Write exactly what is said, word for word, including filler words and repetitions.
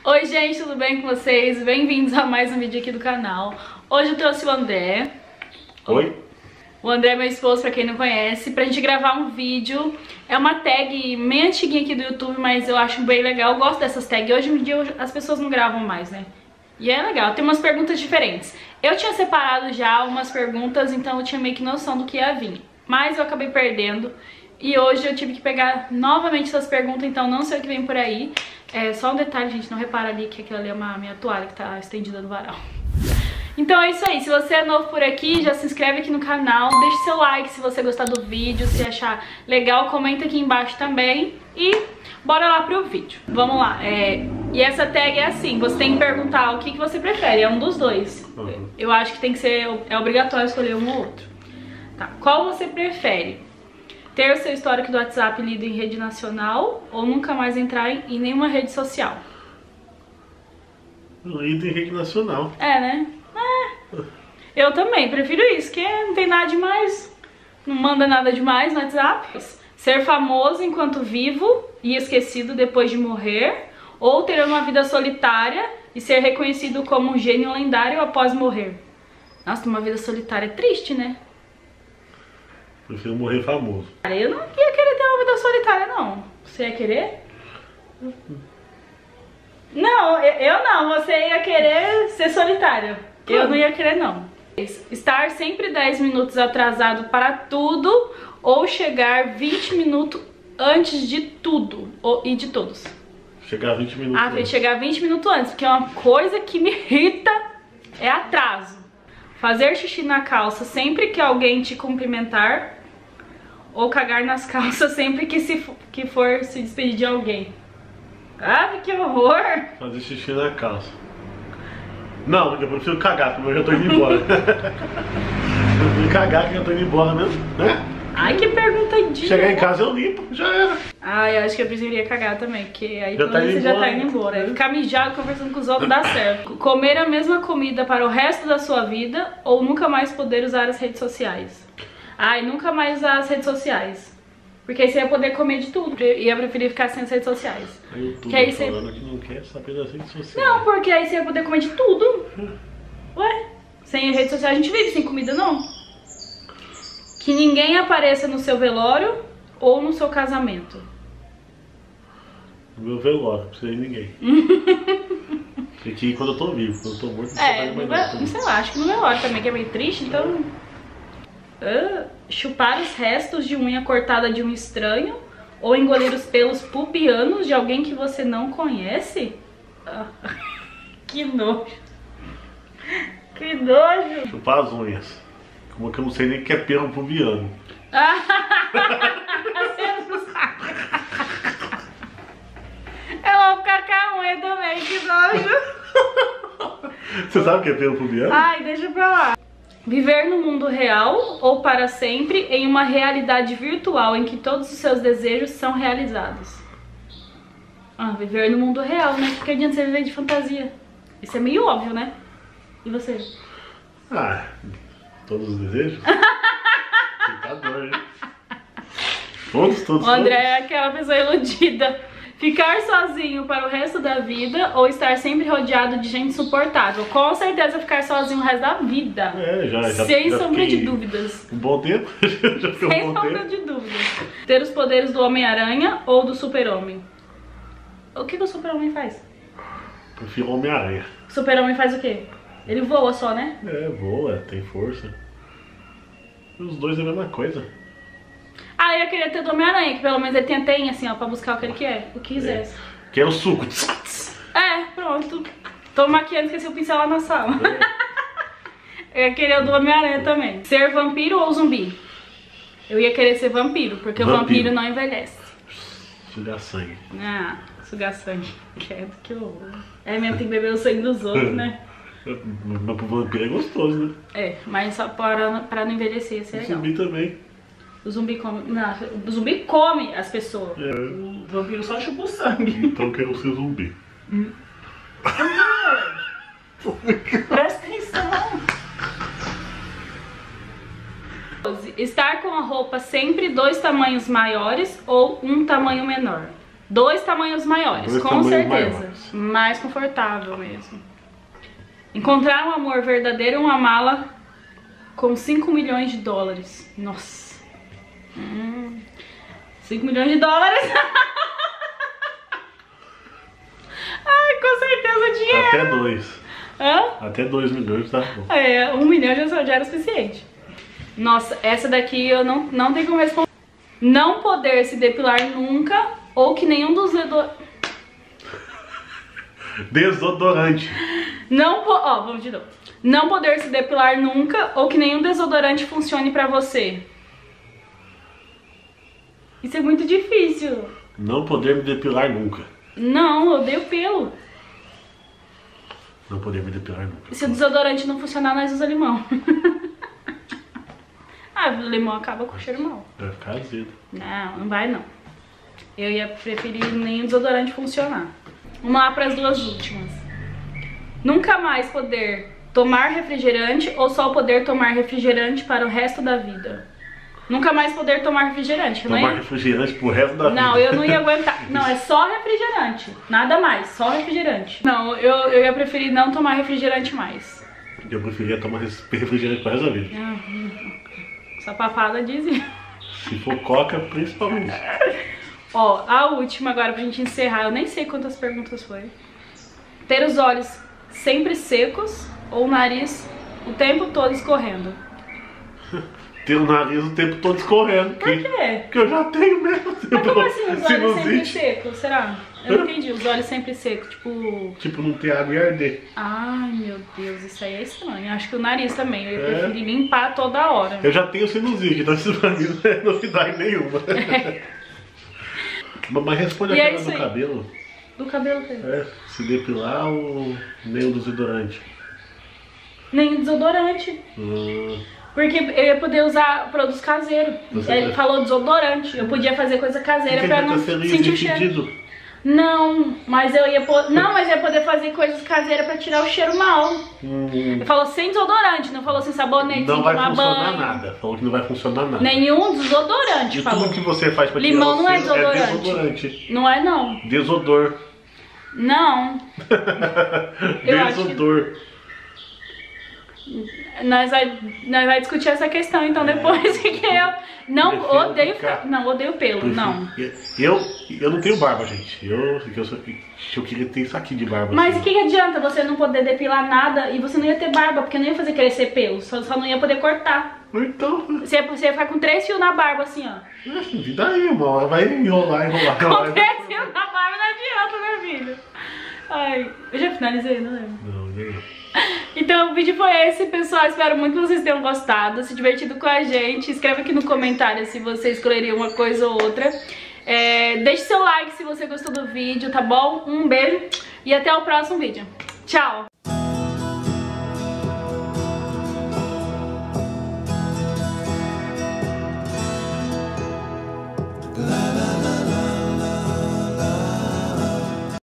Oi gente, tudo bem com vocês? Bem-vindos a mais um vídeo aqui do canal. Hoje eu trouxe o André. Oi. O André é meu esposo, pra quem não conhece, pra gente gravar um vídeo. É uma tag meio antiguinha aqui do YouTube, mas eu acho bem legal. Eu gosto dessas tags. Hoje em dia as pessoas não gravam mais, né? E é legal, tem umas perguntas diferentes. Eu tinha separado já umas perguntas, então eu tinha meio que noção do que ia vir. Mas eu acabei perdendo. E hoje eu tive que pegar novamente essas perguntas, então não sei o que vem por aí. É só um detalhe, gente, não repara ali que aquela ali é uma minha toalha que tá estendida no varal. Então é isso aí, se você é novo por aqui, já se inscreve aqui no canal, deixe seu like se você gostar do vídeo, se achar legal, comenta aqui embaixo também e bora lá pro vídeo. Vamos lá, é... e essa tag é assim, você tem que perguntar o que, que você prefere, é um dos dois. Uhum. Eu acho que tem que ser, é obrigatório escolher um ou outro. Tá. Qual você prefere? Ter o seu histórico do WhatsApp lido em rede nacional ou nunca mais entrar em nenhuma rede social? Lido em rede nacional. É, né? É. Eu também, prefiro isso, que não tem nada demais, não manda nada demais no WhatsApp. Ser famoso enquanto vivo e esquecido depois de morrer, ou ter uma vida solitária e ser reconhecido como um gênio lendário após morrer. Nossa, uma vida solitária é triste, né? Prefiro morrer famoso. Eu não ia querer ter uma vida solitária, não. Você ia querer? Não, eu não. Você ia querer ser solitário. Eu não ia querer, não. Estar sempre dez minutos atrasado para tudo ou chegar vinte minutos antes de tudo e de todos. Chegar vinte minutos ah, antes. Chegar vinte minutos antes, porque é uma coisa que me irrita é atraso. Fazer xixi na calça sempre que alguém te cumprimentar ou cagar nas calças sempre que, se, que for se despedir de alguém. Ah, que horror! Fazer xixi na calça. Não, porque eu prefiro cagar, porque eu já tô indo embora. Eu prefiro cagar que eu já tô indo embora mesmo, né? Ai, que pergunta idiota. Chegar em casa eu limpo, já era. Ah, eu acho que eu precisaria cagar também, porque aí já quando tá você embora, já tá indo embora. né? Ficar mijado conversando com os outros dá certo. Comer a mesma comida para o resto da sua vida ou nunca mais poder usar as redes sociais? Ai, nunca mais usar as redes sociais. Porque aí você ia poder comer de tudo. E eu preferia ficar sem as redes sociais. Aí eu que aí você... falando que não quer saber das redes sociais. Não, porque aí você ia poder comer de tudo. Ué, sem redes sociais a gente vive sem comida, não? Que ninguém apareça no seu velório ou no seu casamento. No meu velório, não precisa de ninguém. Tem que ir quando eu tô vivo, quando eu tô morto, não é, mais não, não sei lá, acho que no velório também, que é meio triste, então... Uh, chupar os restos de unha cortada de um estranho ou engolir os pelos pubianos de alguém que você não conhece? Uh, que nojo. Que nojo. Chupar as unhas. Como que eu não sei nem o que é pelo pubiano. Eu vou ficar com a unha também, que nojo. Você sabe o que é pelo pubiano? Ai, deixa pra lá. Viver no mundo real ou para sempre em uma realidade virtual em que todos os seus desejos são realizados? Ah, viver no mundo real, né? Porque adianta você viver de fantasia. Isso é meio óbvio, né? E você? Ah, todos os desejos? Tentador, hein? Todos, todos, O André todos. é aquela pessoa iludida. Ficar sozinho para o resto da vida ou estar sempre rodeado de gente insuportável? Com certeza ficar sozinho o resto da vida. É, já, já, Sem já sombra de fiquei dúvidas. Um bom tempo. Já fiquei Sem um bom sombra tempo. de dúvidas. Ter os poderes do Homem-Aranha ou do Super-Homem? O que, que o Super-Homem faz? Prefiro Homem-Aranha. O Super-Homem faz o quê? Ele voa só, né? É, voa, tem força. Os dois é a mesma coisa. Ah, eu queria ter do Homem-Aranha, que pelo menos ele tem a teinha assim, ó, pra buscar o que ele quer. O que quisesse. É. Quero suco. É, pronto. Tô maquiando, esqueci o pincel lá na sala. É. Eu queria o do Homem-Aranha também. Ser vampiro ou zumbi? Eu ia querer ser vampiro, porque vampiro. o vampiro não envelhece. Sugar sangue. Ah, sugar sangue. Quero que horror. É mesmo, tem que beber o sangue dos outros, né? Mas pro vampiro é gostoso, né? É, mas só para, pra não envelhecer, isso é legal. O zumbi também. O zumbi come... Não, o zumbi come as pessoas. É. O vampiro só chupa o sangue. Então eu quero ser zumbi. Hum. Presta atenção. Estar com a roupa sempre dois tamanhos maiores ou um tamanho menor? Dois tamanhos maiores, Dois com tamanhos certeza. maiores. Mais confortável mesmo. Encontrar um amor verdadeiro em uma mala com cinco milhões de dólares. Nossa. Hum. cinco milhões de dólares. Ai, com certeza dinheiro. Até dois. Hã? Até dois milhões tá bom. É, um milhão já, já era o suficiente. Nossa, essa daqui eu não, não tenho como responder. Não poder se depilar nunca ou que nenhum dos dedo... Desodorante. Não po... Ó, vamos de novo. Não poder se depilar nunca ou que nenhum desodorante funcione pra você. Isso é muito difícil. Não poder me depilar nunca. Não, eu odeio pelo. Não poder me depilar nunca. Se o desodorante não funcionar, nós usa limão. Ah, o limão acaba com o cheiro mal. Vai ficar azedo. Não, não vai não. Eu ia preferir nem o desodorante funcionar. Vamos lá para as duas últimas. Nunca mais poder tomar refrigerante ou só poder tomar refrigerante para o resto da vida? Nunca mais poder tomar refrigerante. Tomar não é? refrigerante pro resto da vida. Não, eu não ia aguentar. Não, é só refrigerante. Nada mais, só refrigerante. Não, eu, eu ia preferir não tomar refrigerante mais. Eu preferia tomar refrigerante pro resto da vida. Ah, essa papada dizia. Se for coca, principalmente. Ó, a última agora pra gente encerrar. Eu nem sei quantas perguntas foi. Ter os olhos sempre secos ou o nariz o tempo todo escorrendo? Ter o nariz o tempo todo escorrendo. Por quê? Porque eu já tenho mesmo. Mas como assim os olhos sempre Sinusite. secos? Será? Eu não entendi. Os olhos sempre secos, tipo... Tipo, não ter água e arder. Ai, meu Deus, isso aí é estranho. Acho que o nariz também. Eu ia É. preferir limpar toda hora. Eu já tenho sinusite, então isso pra mim não é novidade nenhuma. Mas responde E é aquela isso do aí. cabelo. Do cabelo tem. É, se depilar ou nem o desodorante? Nem desodorante. Hum, Porque eu ia poder usar produtos caseiros. Você Ele quer- falou desodorante. Eu podia fazer coisa caseira Quem pra tá não sendo sentir o cheiro. impedido? Não, mas eu ia po- não, mas eu ia poder fazer coisas caseiras pra tirar o cheiro mal. Hum, Ele falou sem desodorante, não falou sem sabonete, não sem vai tomar funcionar banho. nada. Falou que não vai funcionar nada. Nenhum desodorante, E falou. tudo que você faz pra Limão tirar o não é cheiro é desodorante. desodorante. Não é não. Desodor. Não. Eu acho que- Desodor. Nós vai, nós vai discutir essa questão então depois, que eu não Prefiro odeio, ficar- não odeio pelo, não. Eu, eu não tenho barba, gente. Eu, eu, só- eu queria ter isso aqui de barba. Mas o assim. que, que adianta você não poder depilar nada e você não ia ter barba, porque não ia fazer crescer pelo, só, só não ia poder cortar. Então, Você ia, você ia ficar com três fios na barba assim, ó. e daí, uma hora vai enrolar, enrolar, Com enrolar. três fios na barba não adianta, né, filho? Ai, eu já finalizei, não lembro. Não, e aí? Então o vídeo foi esse, pessoal. Espero muito que vocês tenham gostado, se divertido com a gente. Escreve aqui no comentário se você escolheria uma coisa ou outra. É, deixe seu like se você gostou do vídeo, tá bom? Um beijo e até o próximo vídeo. Tchau!